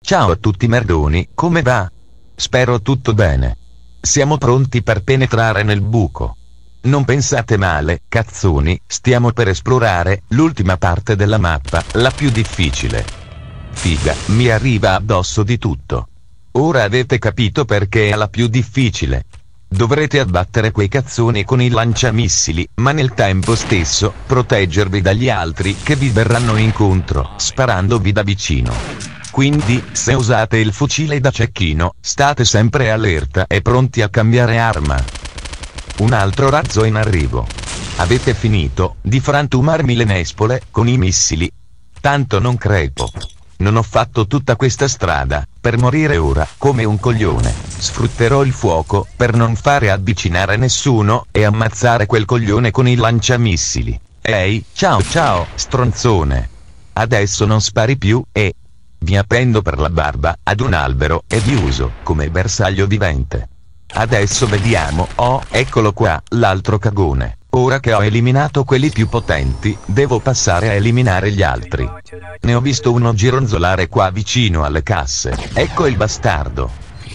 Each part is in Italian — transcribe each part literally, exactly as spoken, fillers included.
Ciao a tutti merdoni, come va? Spero tutto bene. Siamo pronti per penetrare nel buco. Non pensate male, cazzoni, stiamo per esplorare l'ultima parte della mappa, la più difficile. Figa, mi arriva addosso di tutto. Ora avete capito perché è la più difficile. Dovrete abbattere quei cazzoni con i lanciamissili, ma nel tempo stesso, proteggervi dagli altri che vi verranno incontro, sparandovi da vicino. Quindi, se usate il fucile da cecchino, state sempre allerta e pronti a cambiare arma. Un altro razzo in arrivo. Avete finito di frantumarmi le nespole con i missili? Tanto non crepo. Non ho fatto tutta questa strada per morire ora come un coglione. Sfrutterò il fuoco per non fare avvicinare nessuno e ammazzare quel coglione con i lanciamissili. Ehi, ciao ciao, stronzone. Adesso non spari più e vi appendo per la barba ad un albero e vi uso come bersaglio vivente. Adesso vediamo, oh, eccolo qua, l'altro cagone. Ora che ho eliminato quelli più potenti, devo passare a eliminare gli altri. Ne ho visto uno gironzolare qua vicino alle casse. Ecco il bastardo.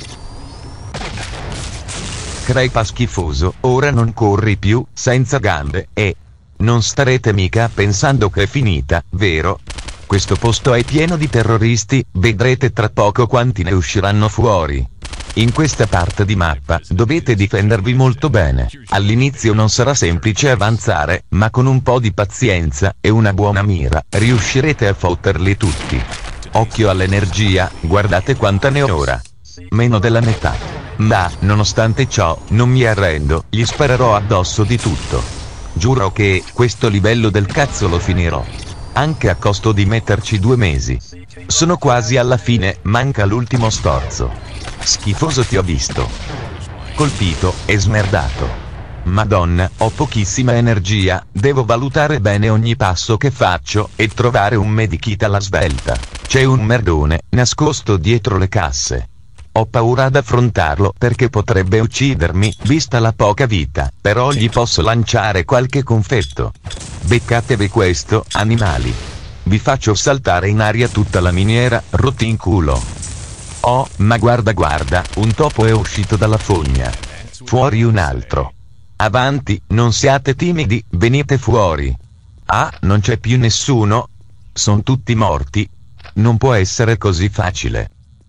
Crepa schifoso, ora non corri più, senza gambe, e non starete mica pensando che è finita, vero? Questo posto è pieno di terroristi, vedrete tra poco quanti ne usciranno fuori. In questa parte di mappa, dovete difendervi molto bene. All'inizio non sarà semplice avanzare, ma con un po' di pazienza e una buona mira, riuscirete a fotterli tutti. Occhio all'energia, guardate quanta ne ho ora. Meno della metà. Ma, nonostante ciò, non mi arrendo, gli sparerò addosso di tutto. Giuro che, questo livello del cazzo lo finirò. Anche a costo di metterci due mesi. Sono quasi alla fine, manca l'ultimo sforzo. Schifoso, ti ho visto. Colpito e smerdato. Madonna, ho pochissima energia, devo valutare bene ogni passo che faccio e trovare un medikit alla svelta. C'è un merdone nascosto dietro le casse. Ho paura ad affrontarlo perché potrebbe uccidermi, vista la poca vita, però gli posso lanciare qualche confetto. Beccatevi questo, animali. Vi faccio saltare in aria tutta la miniera, rotti in culo. Oh, ma guarda guarda, un topo è uscito dalla fogna. Fuori un altro. Avanti, non siate timidi, venite fuori. Ah, non c'è più nessuno? Sono tutti morti? Non può essere così facile.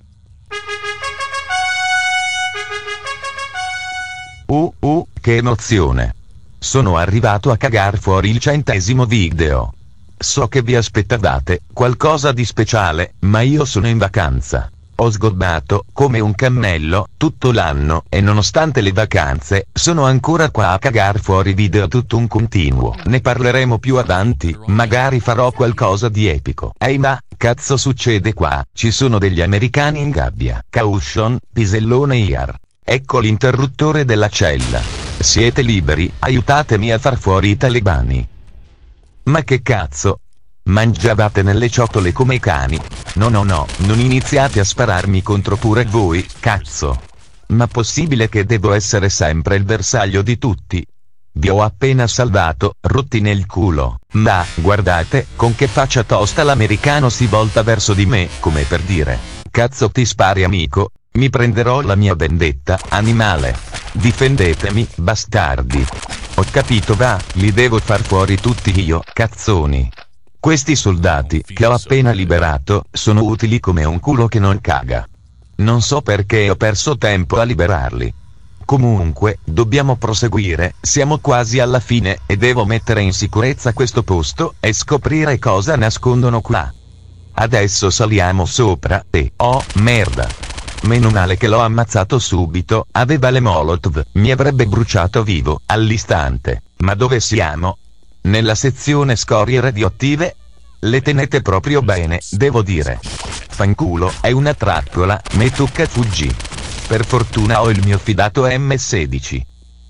Uh, uh, che emozione. Sono arrivato a cagar fuori il centesimo video. So che vi aspettavate qualcosa di speciale, ma io sono in vacanza. Ho sgobbato, come un cammello, tutto l'anno, e nonostante le vacanze, sono ancora qua a cagar fuori video tutto un continuo. Ne parleremo più avanti, magari farò qualcosa di epico. Ehi, ma, cazzo succede qua? Ci sono degli americani in gabbia. Caution, pisellone I A R. Ecco l'interruttore della cella. Siete liberi, aiutatemi a far fuori i talebani. Ma che cazzo? Mangiavate nelle ciotole come i cani? No no no, non iniziate a spararmi contro pure voi, cazzo. Ma possibile che devo essere sempre il bersaglio di tutti? Vi ho appena salvato, rotti nel culo. Ma, guardate, con che faccia tosta l'americano si volta verso di me, come per dire: cazzo ti spari amico? Mi prenderò la mia vendetta, animale. Difendetemi, bastardi. Ho capito, va, li devo far fuori tutti io, cazzoni. Questi soldati, che ho appena liberato, sono utili come un culo che non caga. Non so perché ho perso tempo a liberarli. Comunque, dobbiamo proseguire, siamo quasi alla fine, e devo mettere in sicurezza questo posto, e scoprire cosa nascondono qua. Adesso saliamo sopra, e, oh, merda. Meno male che l'ho ammazzato subito, aveva le molotov, mi avrebbe bruciato vivo, all'istante. Ma dove siamo? Nella sezione scorie radioattive? Le tenete proprio bene, devo dire. Fanculo, è una trappola, me tocca fuggì. Per fortuna ho il mio fidato M sedici.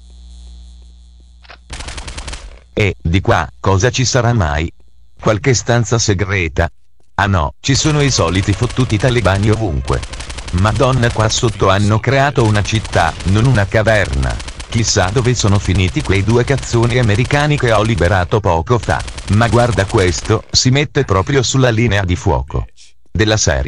E, di qua, cosa ci sarà mai? Qualche stanza segreta? Ah no, ci sono i soliti fottuti talebani ovunque. Madonna, qua sotto hanno creato una città, non una caverna. Chissà dove sono finiti quei due cazzoni americani che ho liberato poco fa. Ma guarda questo, si mette proprio sulla linea di fuoco. Della serie.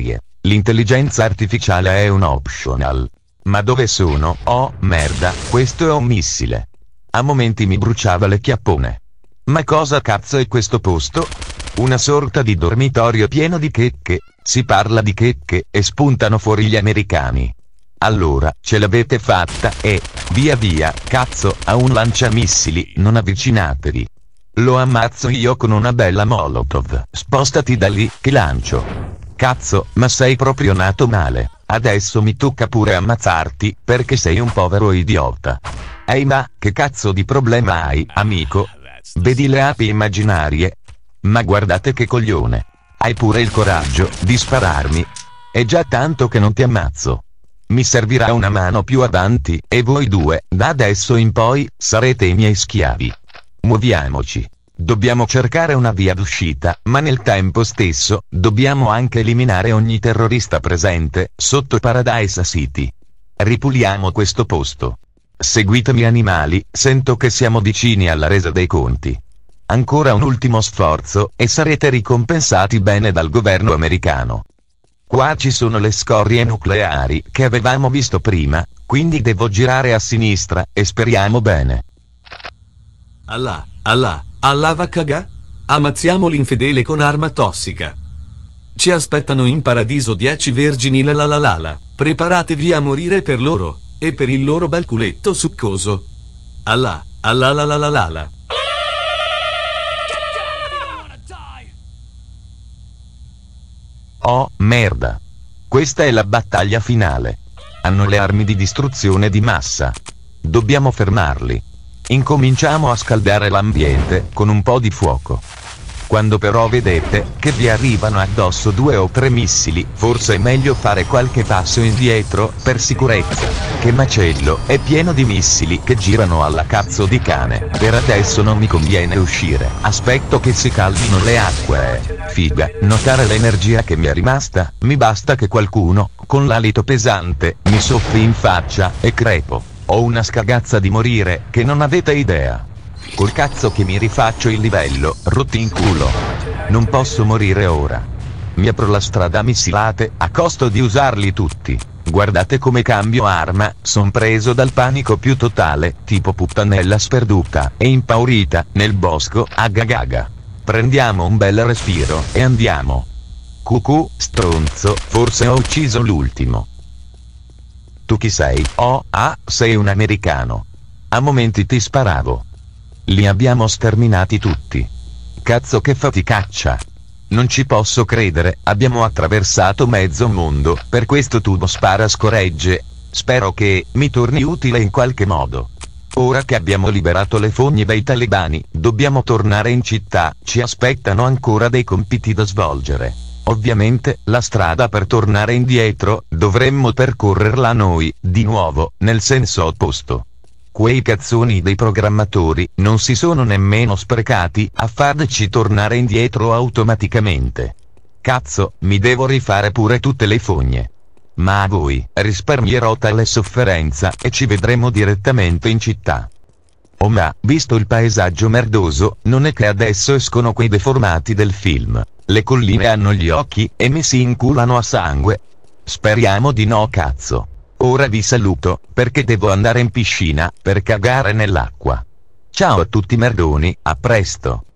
L'intelligenza artificiale è un optional. Ma dove sono? Oh, merda, questo è un missile. A momenti mi bruciava le chiappone. Ma cosa cazzo è questo posto? Una sorta di dormitorio pieno di checche, si parla di checche e spuntano fuori gli americani. Allora, ce l'avete fatta e, via via, cazzo, a un lanciamissili, non avvicinatevi. Lo ammazzo io con una bella molotov, spostati da lì, che lancio. Cazzo, ma sei proprio nato male, adesso mi tocca pure ammazzarti, perché sei un povero idiota. Ehi ma, che cazzo di problema hai, amico? Vedi le api immaginarie? Ma guardate che coglione. Hai pure il coraggio di spararmi. È già tanto che non ti ammazzo. Mi servirà una mano più avanti, e voi due, da adesso in poi, sarete i miei schiavi. Muoviamoci. Dobbiamo cercare una via d'uscita, ma nel tempo stesso, dobbiamo anche eliminare ogni terrorista presente, sotto Paradise City. Ripuliamo questo posto. Seguitemi animali, sento che siamo vicini alla resa dei conti. Ancora un ultimo sforzo, e sarete ricompensati bene dal governo americano. Qua ci sono le scorie nucleari, che avevamo visto prima, quindi devo girare a sinistra, e speriamo bene. Allah, Allah, Allah va cagà? Ammazziamo l'infedele con arma tossica. Ci aspettano in paradiso dieci vergini la la la la la. Preparatevi a morire per loro, e per il loro bel culetto succoso. Allah, Allah la la la la la. Oh, merda. Questa è la battaglia finale. Hanno le armi di distruzione di massa. Dobbiamo fermarli. Incominciamo a scaldare l'ambiente, con un po' di fuoco. Quando però vedete, che vi arrivano addosso due o tre missili, forse è meglio fare qualche passo indietro, per sicurezza. Che macello, è pieno di missili che girano alla cazzo di cane. Per adesso non mi conviene uscire, aspetto che si calmino le acque. Figa, notare l'energia che mi è rimasta, mi basta che qualcuno, con l'alito pesante, mi soffi in faccia, e crepo. Ho una scagazza di morire, che non avete idea. Col cazzo che mi rifaccio il livello, rotti in culo. Non posso morire ora. Mi apro la strada a missilate, a costo di usarli tutti. Guardate come cambio arma, son preso dal panico più totale, tipo puttanella sperduta, e impaurita, nel bosco, agagaga. Prendiamo un bel respiro, e andiamo. Cucù, stronzo, forse ho ucciso l'ultimo. Tu chi sei? Oh, ah, sei un americano. A momenti ti sparavo. Li abbiamo sterminati tutti. Cazzo che faticaccia. Non ci posso credere, abbiamo attraversato mezzo mondo, per questo tubo spara scoregge. Spero che mi torni utile in qualche modo. Ora che abbiamo liberato le fogne dai talebani, dobbiamo tornare in città, ci aspettano ancora dei compiti da svolgere. Ovviamente, la strada per tornare indietro, dovremmo percorrerla noi, di nuovo, nel senso opposto. Quei cazzoni dei programmatori, non si sono nemmeno sprecati, a farci tornare indietro automaticamente. Cazzo, mi devo rifare pure tutte le fogne. Ma a voi, risparmierò tale sofferenza, e ci vedremo direttamente in città. Oh ma, visto il paesaggio merdoso, non è che adesso escono quei deformati del film. Le colline hanno gli occhi, e mi si inculano a sangue. Speriamo di no cazzo. Ora vi saluto, perché devo andare in piscina, per cagare nell'acqua. Ciao a tutti merdoni, a presto.